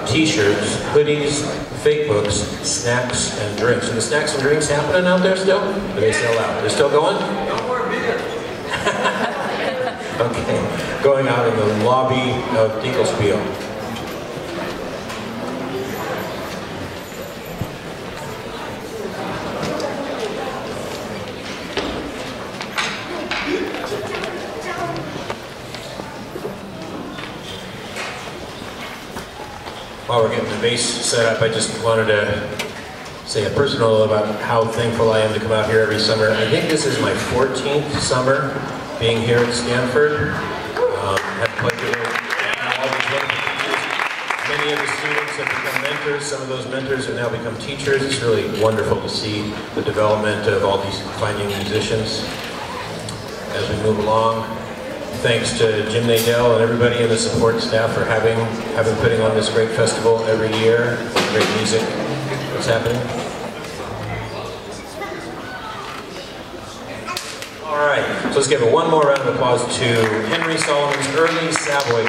t-shirts, hoodies, fake books, snacks, and drinks. And the snacks and drinks happening out there still? Or they sell out? They're still going? No more beer. Okay. Going out in the lobby of Dinkelspiel. While we're getting the bass set up, I just wanted to say a personal about how thankful I am to come out here every summer. I think this is my 14th summer being here at Stanford. Had the pleasure of all these wonderful teachers. Many of the students have become mentors. Some of those mentors have now become teachers. It's really wonderful to see the development of all these finding musicians as we move along. Thanks to Jim Nadell and everybody in the support staff for having putting on this great festival every year. Great music. What's happening? All right, so let's give one more round of applause to Henry Soloman's early Savoy.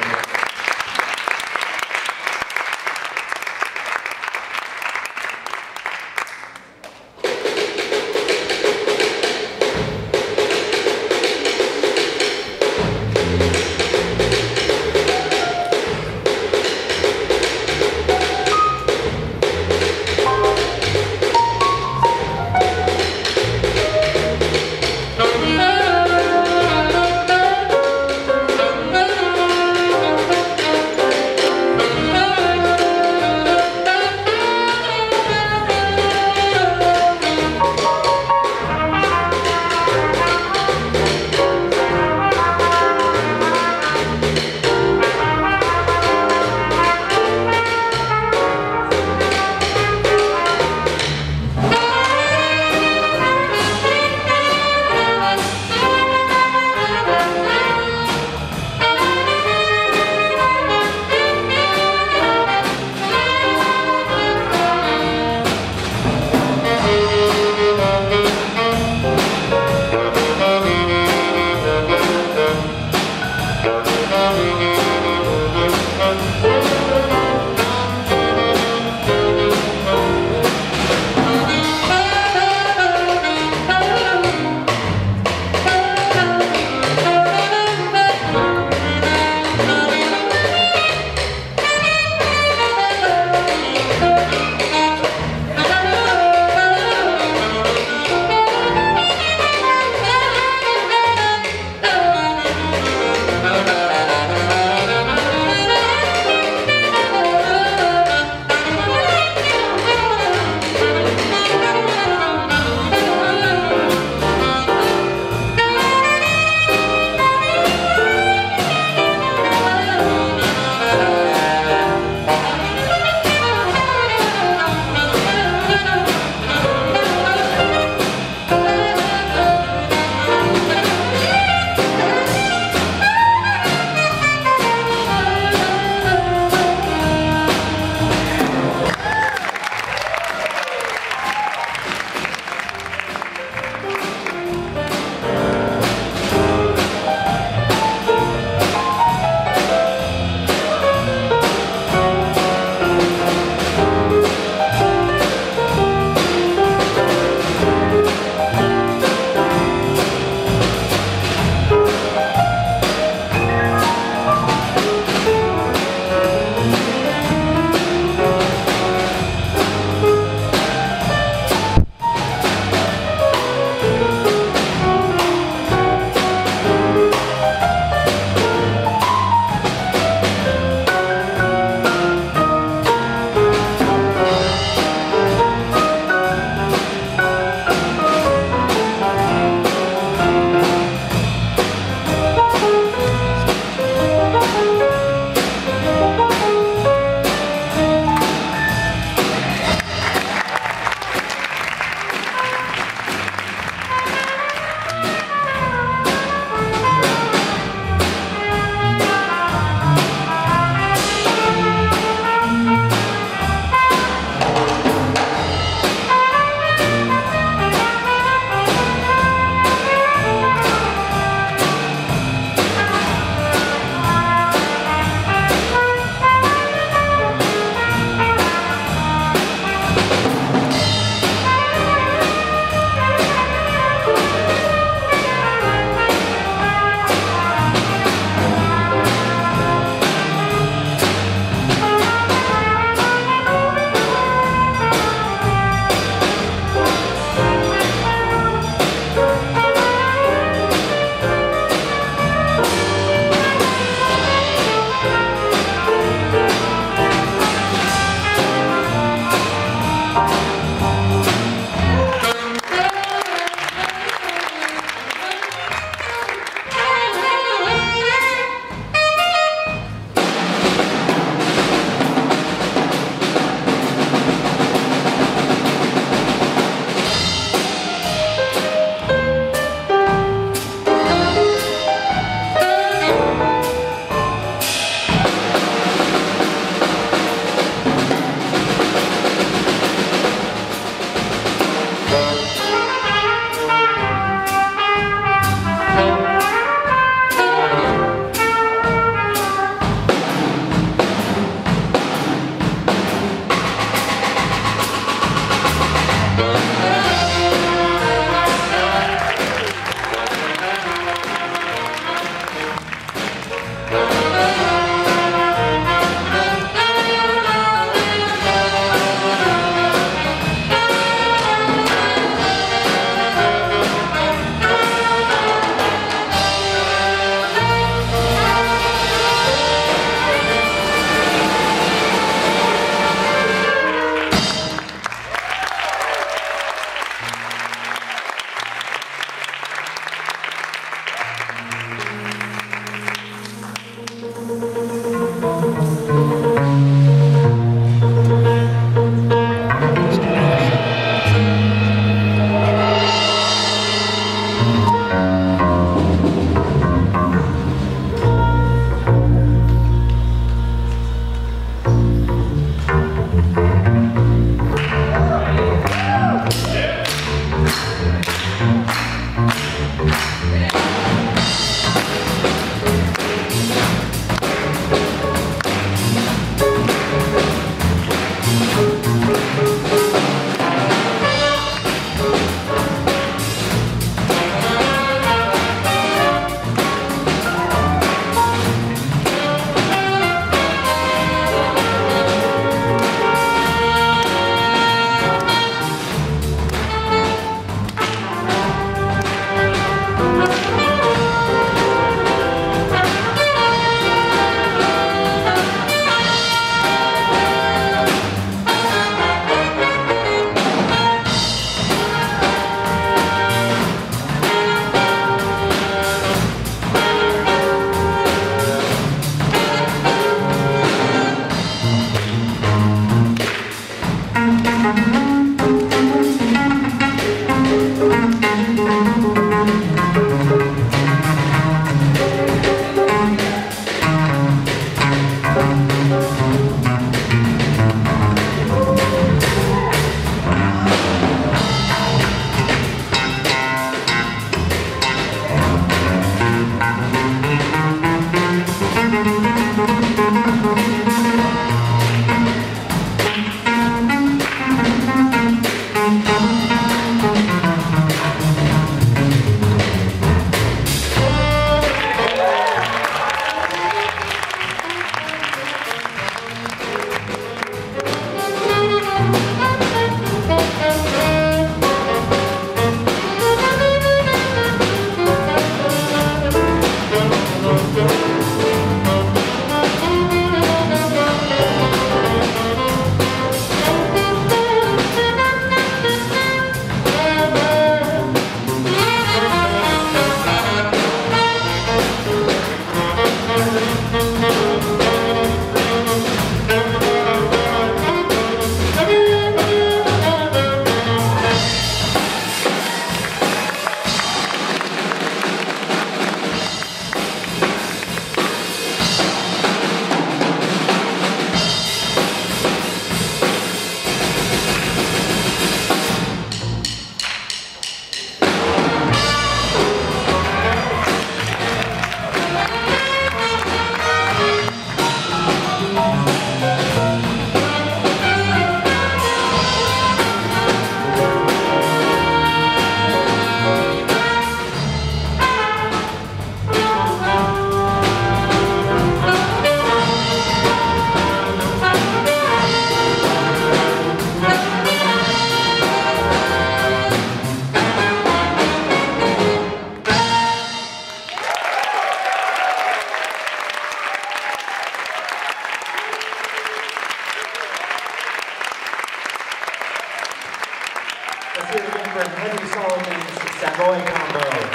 Let's hear it again for Henry Soloman's Savoy combo.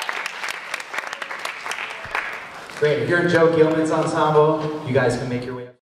Great. If you're in Joe Gilman's ensemble, you guys can make your way up.